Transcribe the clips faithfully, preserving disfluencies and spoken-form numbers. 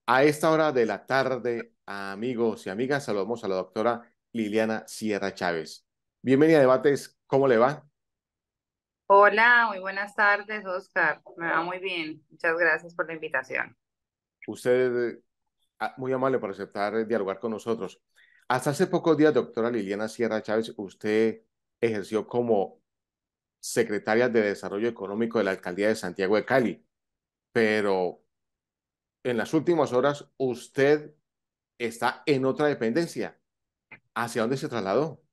A esta hora de la tarde, amigos y amigas, saludamos a la doctora Liliana Sierra Chávez. Bienvenida a Debates, ¿cómo le va? Hola, muy buenas tardes, Oscar. Me va muy bien. Muchas gracias por la invitación. Usted, ah, muy amable por aceptar eh, dialogar con nosotros. Hasta hace pocos días, doctora Liliana Sierra Chávez, usted ejerció como secretaria de Desarrollo Económico de la Alcaldía de Santiago de Cali, pero en las últimas horas usted está en otra dependencia. ¿Hacia dónde se trasladó?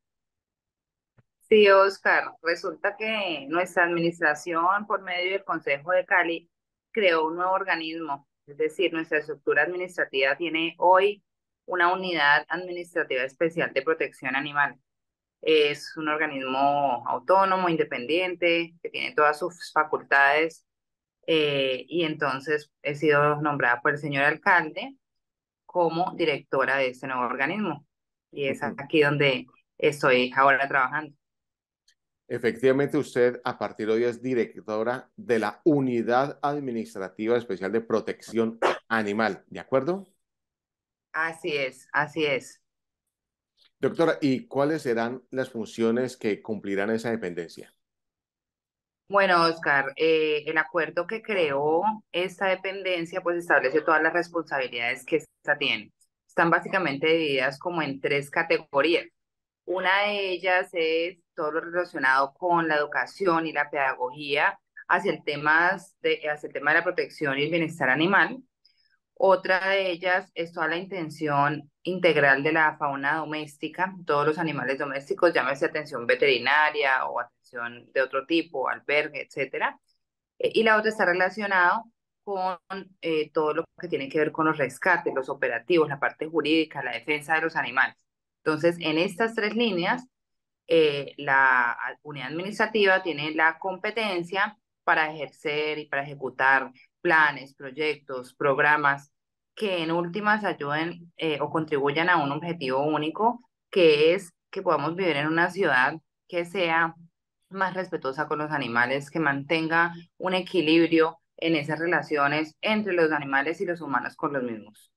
Sí, Oscar, resulta que nuestra administración, por medio del Consejo de Cali, creó un nuevo organismo. Es decir, nuestra estructura administrativa tiene hoy una unidad administrativa especial de protección animal. Es un organismo autónomo, independiente, que tiene todas sus facultades, eh, y entonces he sido nombrada por el señor alcalde como directora de este nuevo organismo. Y es aquí donde estoy ahora trabajando. Efectivamente, usted a partir de hoy es directora de la Unidad Administrativa Especial de Protección Animal, ¿de acuerdo? Así es, así es. Doctora, ¿y cuáles serán las funciones que cumplirán esa dependencia? Bueno, Oscar, eh, el acuerdo que creó esta dependencia pues establece todas las responsabilidades que esta tiene. Están básicamente divididas como en tres categorías. Una de ellas es todo lo relacionado con la educación y la pedagogía hacia el temas de, hacia el tema de la protección y el bienestar animal. Otra de ellas es toda la intención integral de la fauna doméstica, todos los animales domésticos, llámese atención veterinaria o atención de otro tipo, albergue, etcétera. Eh, y la otra está relacionado con eh, todo lo que tiene que ver con los rescates, los operativos, la parte jurídica, la defensa de los animales. Entonces, en estas tres líneas, eh, la unidad administrativa tiene la competencia para ejercer y para ejecutar planes, proyectos, programas que en últimas ayuden eh, o contribuyan a un objetivo único, que es que podamos vivir en una ciudad que sea más respetuosa con los animales, que mantenga un equilibrio en esas relaciones entre los animales y los humanos con los mismos.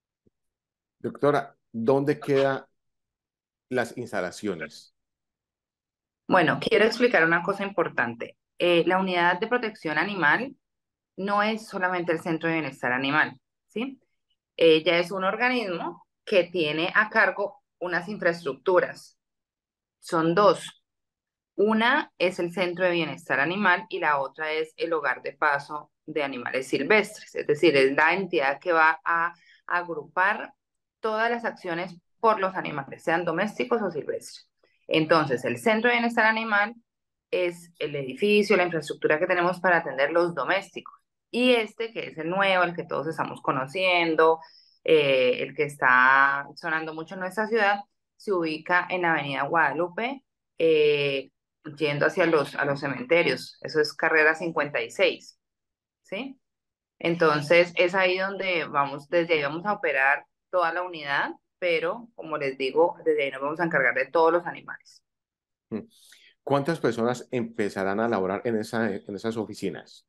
Doctora, ¿dónde quedan las instalaciones? Bueno, quiero explicar una cosa importante. Eh, la unidad de protección animal no es solamente el Centro de Bienestar Animal, ¿sí? Ella es un organismo que tiene a cargo unas infraestructuras. Son dos. Una es el Centro de Bienestar Animal y la otra es el Hogar de Paso de Animales Silvestres. Es decir, es la entidad que va a agrupar todas las acciones por los animales, sean domésticos o silvestres. Entonces, el Centro de Bienestar Animal es el edificio, la infraestructura que tenemos para atender los domésticos. Y este, que es el nuevo, el que todos estamos conociendo, eh, el que está sonando mucho en nuestra ciudad, se ubica en la Avenida Guadalupe, eh, yendo hacia los, a los cementerios. Eso es carrera cincuenta y seis, ¿sí? Entonces, es ahí donde vamos, desde ahí vamos a operar toda la unidad, pero como les digo, desde ahí nos vamos a encargar de todos los animales. Mm. ¿Cuántas personas empezarán a laborar en esa, en esas oficinas?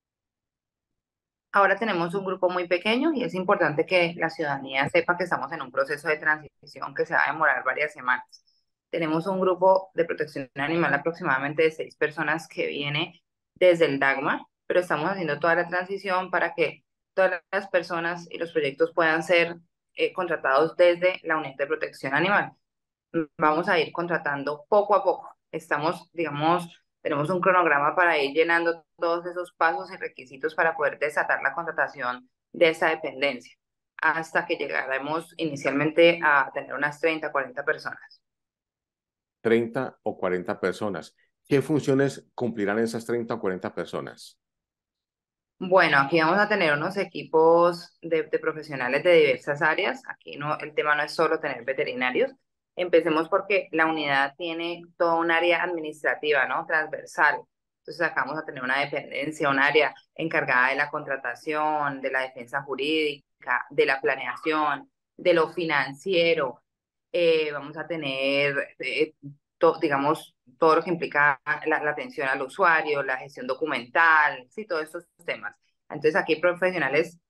Ahora tenemos un grupo muy pequeño y es importante que la ciudadanía sepa que estamos en un proceso de transición que se va a demorar varias semanas. Tenemos un grupo de protección animal aproximadamente de seis personas que viene desde el DAGMA, pero estamos haciendo toda la transición para que todas las personas y los proyectos puedan ser eh, contratados desde la unidad de protección animal. Vamos a ir contratando poco a poco. Estamos, digamos, tenemos un cronograma para ir llenando todos esos pasos y requisitos para poder desatar la contratación de esa dependencia, hasta que llegaremos inicialmente a tener unas treinta, cuarenta personas. Treinta o cuarenta personas. ¿Qué funciones cumplirán esas treinta o cuarenta personas? Bueno, aquí vamos a tener unos equipos de, de profesionales de diversas áreas. Aquí no, el tema no es solo tener veterinarios. Empecemos porque la unidad tiene toda un área administrativa, ¿no? Transversal. Entonces acá vamos a tener una dependencia, un área encargada de la contratación, de la defensa jurídica, de la planeación, de lo financiero. Eh, vamos a tener, eh, to- digamos, todo lo que implica la, la atención al usuario, la gestión documental, sí, todos estos temas. Entonces aquí hay profesionales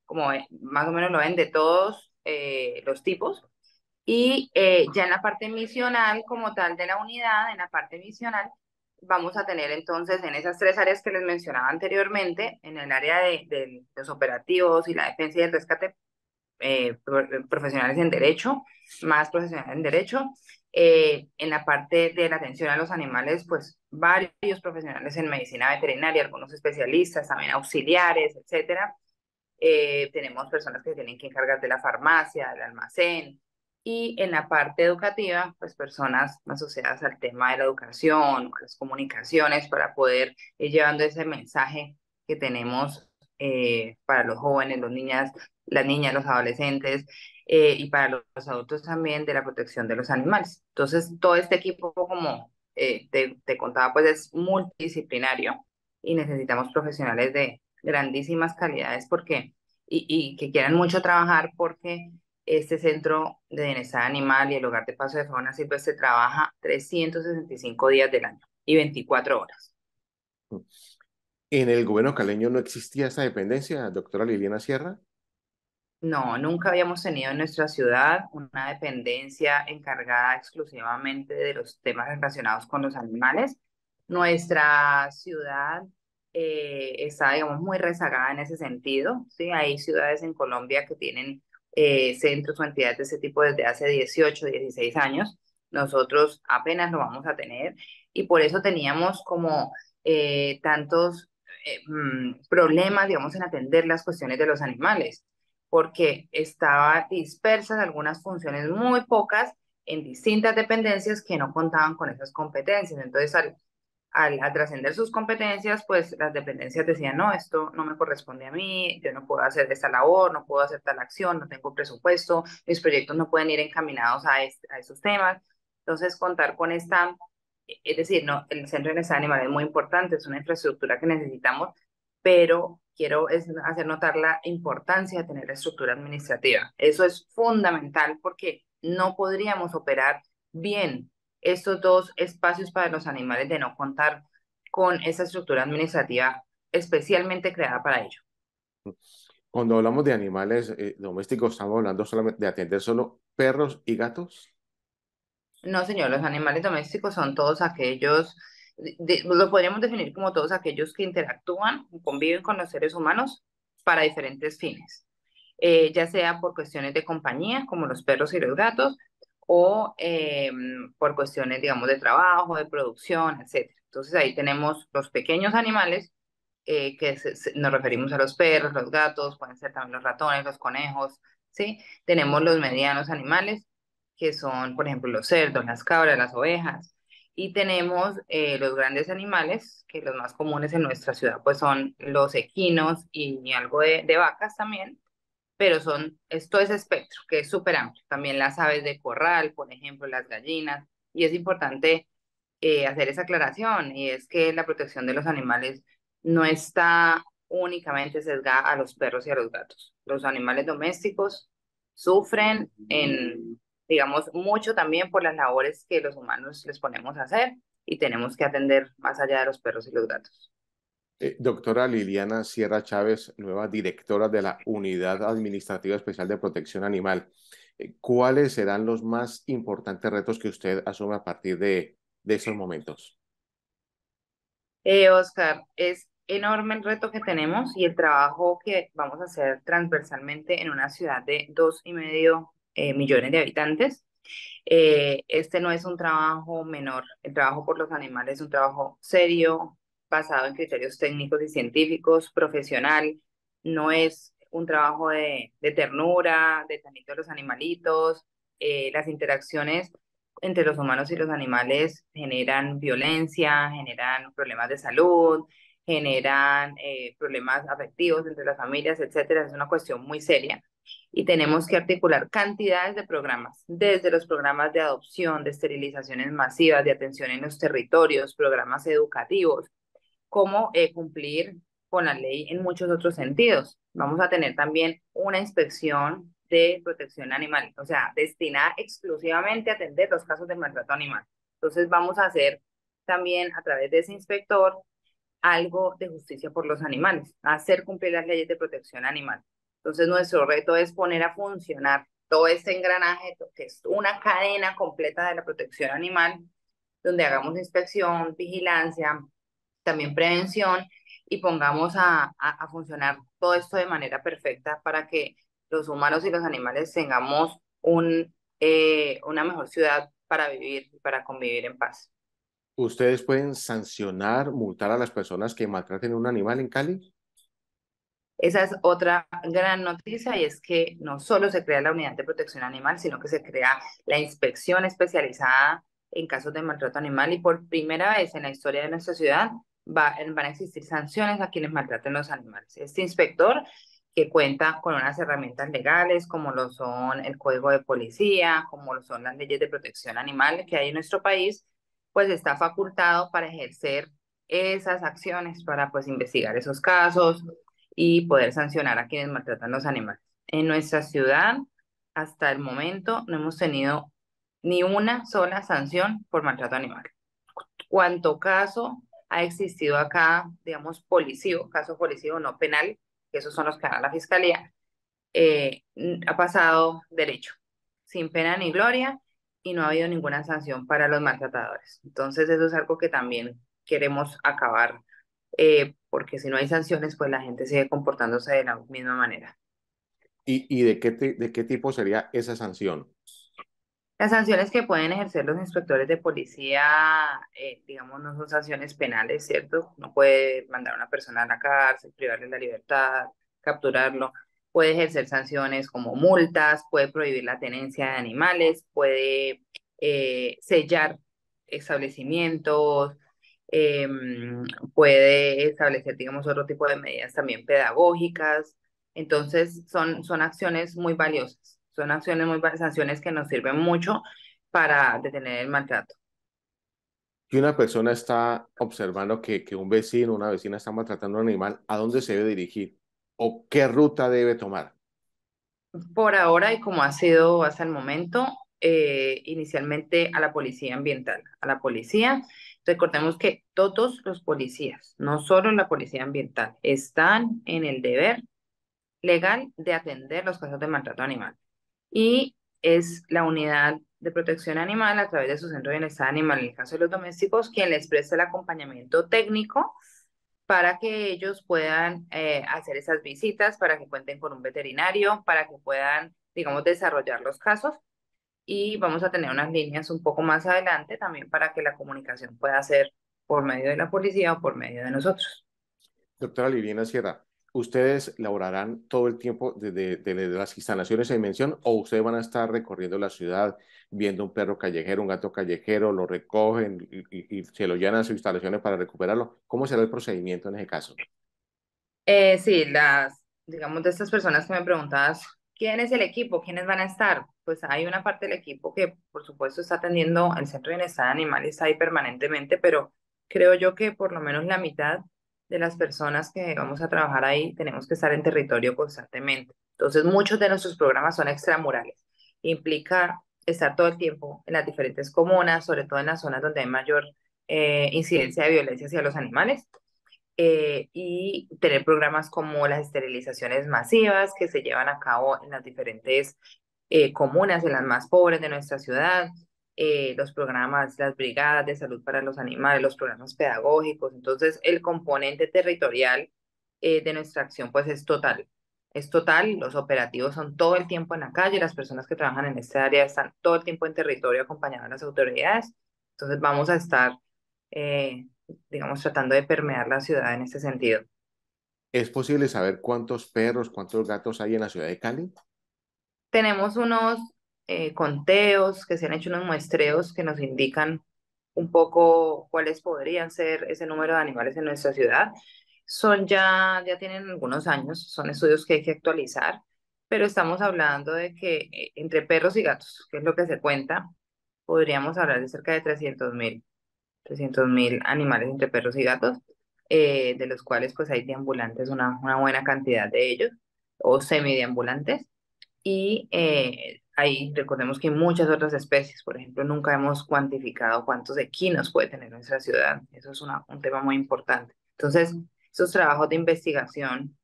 como eh, más o menos lo ven de todos eh, los tipos. Y eh, ya en la parte misional como tal de la unidad, en la parte misional, vamos a tener entonces en esas tres áreas que les mencionaba anteriormente, en el área de, de los operativos y la defensa y el rescate, eh, pro- profesionales en derecho, más profesionales en derecho. Eh, en la parte de la atención a los animales, pues varios profesionales en medicina veterinaria, algunos especialistas, también auxiliares, etcétera. Eh, tenemos personas que tienen que encargar de la farmacia, del almacén, y en la parte educativa, pues personas asociadas al tema de la educación, las comunicaciones, para poder ir llevando ese mensaje que tenemos eh, para los jóvenes, los niñas, las niñas, los adolescentes, eh, y para los, los adultos también de la protección de los animales. Entonces, todo este equipo, como eh, te, te contaba, pues es multidisciplinario y necesitamos profesionales de grandísimas calidades porque y, y que quieran mucho trabajar porque este centro de bienestar animal y el hogar de paso de fauna silvestre trabaja trescientos sesenta y cinco días del año y veinticuatro horas. ¿En el gobierno caleño no existía esa dependencia, doctora Liliana Sierra? No, nunca habíamos tenido en nuestra ciudad una dependencia encargada exclusivamente de los temas relacionados con los animales. Nuestra ciudad eh, está, digamos, muy rezagada en ese sentido, ¿sí? Hay ciudades en Colombia que tienen eh, centros o entidades de ese tipo desde hace dieciocho, dieciséis años. Nosotros apenas lo vamos a tener y por eso teníamos como eh, tantos eh, mm, problemas, digamos, en atender las cuestiones de los animales porque estaba dispersas algunas funciones muy pocas en distintas dependencias que no contaban con esas competencias. Entonces, al, al, al trascender sus competencias, pues las dependencias decían, no, esto no me corresponde a mí, yo no puedo hacer esta labor, no puedo hacer tal acción, no tengo presupuesto, mis proyectos no pueden ir encaminados a, este, a esos temas. Entonces, contar con esta, es decir, no, el Centro de Bienestar Animal es muy importante, es una infraestructura que necesitamos, pero quiero es hacer notar la importancia de tener la estructura administrativa. Eso es fundamental porque no podríamos operar bien estos dos espacios para los animales de no contar con esa estructura administrativa especialmente creada para ello. Cuando hablamos de animales eh, domésticos, estamos hablando solamente de atender solo perros y gatos. No, señor, los animales domésticos son todos aquellos, de- de- lo podríamos definir como todos aquellos que interactúan, conviven con los seres humanos para diferentes fines, eh, ya sea por cuestiones de compañía, como los perros y los gatos, o eh, por cuestiones, digamos, de trabajo, de producción, etcétera. Entonces ahí tenemos los pequeños animales, eh, que se- se- nos referimos a los perros, los gatos, pueden ser también los ratones, los conejos, ¿sí? Tenemos los medianos animales, que son, por ejemplo, los cerdos, las cabras, las ovejas. Y tenemos eh, los grandes animales, que los más comunes en nuestra ciudad, pues son los equinos y algo de, de vacas también, pero son, esto es espectro, que es súper amplio. También las aves de corral, por ejemplo, las gallinas. Y es importante eh, hacer esa aclaración, y es que la protección de los animales no está únicamente sesgada a los perros y a los gatos. Los animales domésticos sufren en, digamos, mucho también por las labores que los humanos les ponemos a hacer y tenemos que atender más allá de los perros y los gatos. Eh, doctora Liliana Sierra Chávez, nueva directora de la Unidad Administrativa Especial de Protección Animal. Eh, ¿Cuáles serán los más importantes retos que usted asume a partir de, de estos momentos? Eh, Oscar, es enorme el reto que tenemos y el trabajo que vamos a hacer transversalmente en una ciudad de dos y medio eh, millones de habitantes. Eh, este no es un trabajo menor. El trabajo por los animales es un trabajo serio, basado en criterios técnicos y científicos, profesional. No es un trabajo de, de ternura, de tanito de los animalitos. Eh, las interacciones entre los humanos y los animales generan violencia, generan problemas de salud, generan eh, problemas afectivos entre las familias, etcétera. Es una cuestión muy seria y tenemos que articular cantidades de programas, desde los programas de adopción, de esterilizaciones masivas, de atención en los territorios, programas educativos, como eh, cumplir con la ley en muchos otros sentidos. Vamos a tener también una inspección de protección animal, o sea, destinada exclusivamente a atender los casos de maltrato animal. Entonces vamos a hacer también a través de ese inspector algo de justicia por los animales, hacer cumplir las leyes de protección animal. Entonces, nuestro reto es poner a funcionar todo este engranaje, que es una cadena completa de la protección animal, donde hagamos inspección, vigilancia, también prevención y pongamos a, a, a funcionar todo esto de manera perfecta para que los humanos y los animales tengamos un, eh, una mejor ciudad para vivir y para convivir en paz. ¿Ustedes pueden sancionar, multar a las personas que maltraten a un animal en Cali? Esa es otra gran noticia y es que no solo se crea la unidad de protección animal, sino que se crea la inspección especializada en casos de maltrato animal y por primera vez en la historia de nuestra ciudad va, van a existir sanciones a quienes maltraten los animales. Este inspector que cuenta con unas herramientas legales como lo son el Código de Policía, como lo son las leyes de protección animal que hay en nuestro país, pues está facultado para ejercer esas acciones, para pues investigar esos casos y poder sancionar a quienes maltratan los animales. En nuestra ciudad, hasta el momento, no hemos tenido ni una sola sanción por maltrato animal. ¿Cuánto caso ha existido acá, digamos, policivo, caso policivo no penal, que esos son los que da la fiscalía, eh, ha pasado derecho, sin pena ni gloria, y no ha habido ninguna sanción para los maltratadores? Entonces, eso es algo que también queremos acabar, eh, porque si no hay sanciones, pues la gente sigue comportándose de la misma manera. ¿Y, y de qué, ti- de qué tipo sería esa sanción? Las sanciones que pueden ejercer los inspectores de policía, eh, digamos, no son sanciones penales, ¿cierto? No puede mandar a una persona a la cárcel, privarle la libertad, capturarlo. Puede ejercer sanciones como multas, puede prohibir la tenencia de animales, puede eh, sellar establecimientos, em, puede establecer, digamos, otro tipo de medidas también pedagógicas. Entonces, son, son acciones muy valiosas, son acciones muy, va- sanciones que nos sirven mucho para detener el maltrato. Que una persona está observando que, que un vecino, una vecina está maltratando a un animal, ¿a dónde se debe dirigir? ¿O qué ruta debe tomar? Por ahora y como ha sido hasta el momento, eh, inicialmente a la policía ambiental, a la policía. Recordemos que todos los policías, no solo la policía ambiental, están en el deber legal de atender los casos de maltrato animal. Y es la unidad de protección animal a través de su centro de bienestar animal, en el caso de los domésticos, quien les presta el acompañamiento técnico para que ellos puedan eh, hacer esas visitas, para que cuenten con un veterinario, para que puedan, digamos, desarrollar los casos. Y vamos a tener unas líneas un poco más adelante también para que la comunicación pueda ser por medio de la policía o por medio de nosotros. Doctora Liliana Sierra, ¿ustedes laborarán todo el tiempo desde, desde las instalaciones de dimensión o ustedes van a estar recorriendo la ciudad viendo un perro callejero, un gato callejero, lo recogen y, y- y se lo llevan a sus instalaciones para recuperarlo? ¿Cómo será el procedimiento en ese caso? Eh, sí, las, digamos, de estas personas que me preguntabas, ¿quién es el equipo? ¿Quiénes van a estar? Pues hay una parte del equipo que, por supuesto, está atendiendo el Centro de Bienestar Animal y está ahí permanentemente, pero creo yo que por lo menos la mitad de las personas que vamos a trabajar ahí tenemos que estar en territorio constantemente. Entonces, muchos de nuestros programas son extramurales. Implica estar todo el tiempo en las diferentes comunas, sobre todo en las zonas donde hay mayor eh, incidencia de violencia hacia los animales, eh, y tener programas como las esterilizaciones masivas que se llevan a cabo en las diferentes eh, comunas, en las más pobres de nuestra ciudad, eh, los programas, las brigadas de salud para los animales, los programas pedagógicos. Entonces, el componente territorial eh, de nuestra acción pues es total. Es total, los operativos son todo el tiempo en la calle, las personas que trabajan en esta área están todo el tiempo en territorio acompañando a las autoridades. Entonces vamos a estar eh, digamos, tratando de permear la ciudad en ese sentido. ¿Es posible saber cuántos perros, cuántos gatos hay en la ciudad de Cali? Tenemos unos eh, conteos que se han hecho, unos muestreos que nos indican un poco cuáles podrían ser ese número de animales en nuestra ciudad. Son ya, ya tienen algunos años, son estudios que hay que actualizar, pero estamos hablando de que eh, entre perros y gatos, que es lo que se cuenta, podríamos hablar de cerca de trescientos mil, trescientos mil animales entre perros y gatos, eh, de los cuales pues hay deambulantes, una, una buena cantidad de ellos, o semideambulantes, y eh, ahí recordemos que hay muchas otras especies, por ejemplo, nunca hemos cuantificado cuántos equinos puede tener nuestra ciudad, eso es una- un tema muy importante. Entonces, esos trabajos de investigación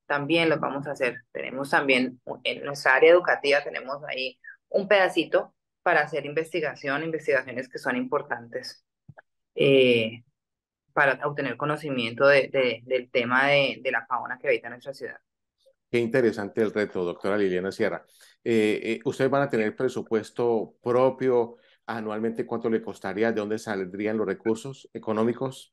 también los vamos a hacer. Tenemos también en nuestra área educativa, tenemos ahí un pedacito para hacer investigación, investigaciones que son importantes eh, para obtener conocimiento de, de- del tema de, de la fauna que habita en nuestra ciudad. Qué interesante el reto, doctora Liliana Sierra. Eh, eh, ¿ustedes van a tener presupuesto propio anualmente? ¿Cuánto le costaría? ¿De dónde saldrían los recursos económicos?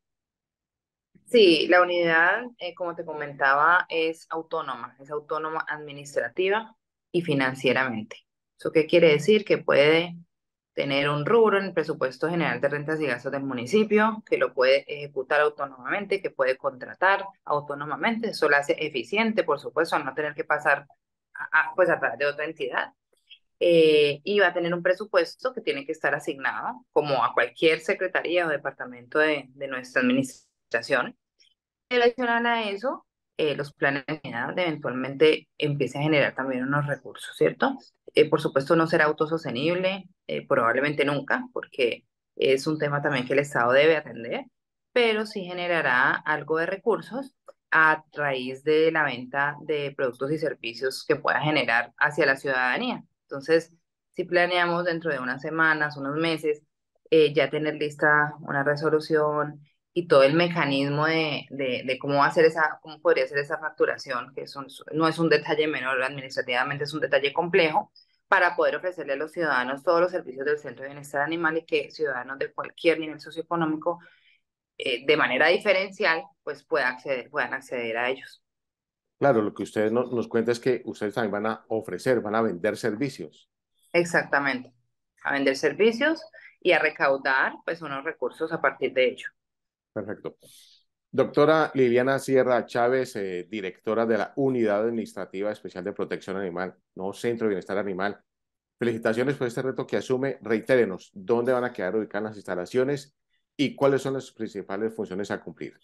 Sí, la unidad, eh, como te comentaba, es autónoma, es autónoma administrativa y financieramente. ¿Eso qué quiere decir? Que puede tener un rubro en el presupuesto general de rentas y gastos del municipio, que lo puede ejecutar autónomamente, que puede contratar autónomamente. Eso lo hace eficiente, por supuesto, al no tener que pasar a, a, pues a través de otra entidad. Eh, y va a tener un presupuesto que tiene que estar asignado, como a cualquier secretaría o departamento de, de nuestra administración. Pero adicional a eso, eh, los planes de unidad eventualmente empiezan a generar también unos recursos, ¿cierto? Eh, por supuesto, no será autosostenible, eh, probablemente nunca, porque es un tema también que el Estado debe atender, pero sí generará algo de recursos a raíz de la venta de productos y servicios que pueda generar hacia la ciudadanía. Entonces, si planeamos dentro de unas semanas, unos meses, eh, ya tener lista una resolución y todo el mecanismo de, de, de cómo va a ser esa, cómo podría ser esa facturación, que es un- no es un detalle menor, administrativamente es un detalle complejo, para poder ofrecerle a los ciudadanos todos los servicios del Centro de Bienestar Animal y que ciudadanos de cualquier nivel socioeconómico, eh, de manera diferencial, pues pueda acceder, puedan acceder a ellos. Claro, lo que ustedes no- nos cuentan es que ustedes también van a ofrecer, van a vender servicios. Exactamente. A vender servicios y a recaudar, pues, unos recursos a partir de ello. Perfecto. Doctora Liliana Sierra Chávez, eh, directora de la Unidad Administrativa Especial de Protección Animal, no Centro de Bienestar Animal. Felicitaciones por este reto que asume. Reitérenos, ¿dónde van a quedar ubicadas las instalaciones y cuáles son las principales funciones a cumplir?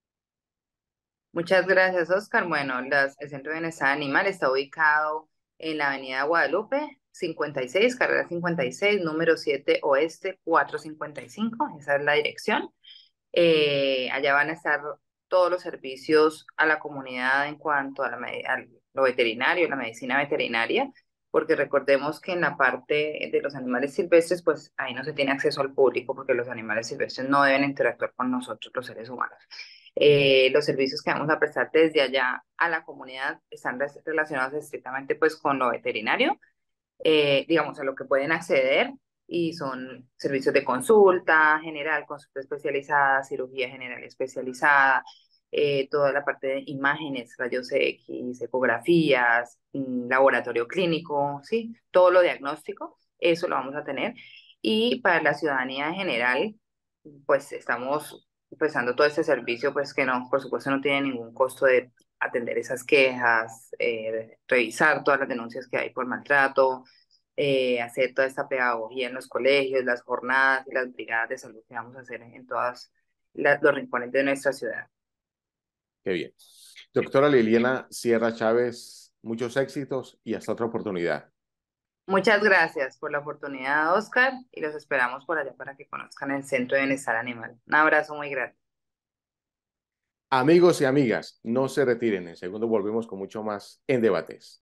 Muchas gracias, Oscar. Bueno, las- el Centro de Bienestar Animal está ubicado en la Avenida Guadalupe, cincuenta y seis, carrera cincuenta y seis, número siete Oeste cuatrocientos cincuenta y cinco. Esa es la dirección. Eh, allá van a estar todos los servicios a la comunidad en cuanto a, la, me- a lo veterinario, la medicina veterinaria, porque recordemos que en la parte de los animales silvestres, pues ahí no se tiene acceso al público porque los animales silvestres no deben interactuar con nosotros, los seres humanos. Eh, los servicios que vamos a prestar desde allá a la comunidad están res- relacionados estrictamente pues con lo veterinario, eh, digamos, a lo que pueden acceder y son servicios de consulta general, consulta especializada, cirugía general especializada, eh, toda la parte de imágenes, rayos X, ecografías, mm, laboratorio clínico, sí, todo lo diagnóstico, eso lo vamos a tener. Y para la ciudadanía en general, pues estamos prestando todo este servicio, pues que no, por supuesto no tiene ningún costo de atender esas quejas, eh, revisar todas las denuncias que hay por maltrato, eh, hacer toda esta pedagogía en los colegios, las jornadas y las brigadas de salud que vamos a hacer en todos los rincones de nuestra ciudad. Qué bien. Doctora Liliana Sierra Chávez, muchos éxitos y hasta otra oportunidad. Muchas gracias por la oportunidad, Oscar, y los esperamos por allá para que conozcan el Centro de Bienestar Animal. Un abrazo muy grande. Amigos y amigas, no se retiren. En segundo volvemos con mucho más en debates.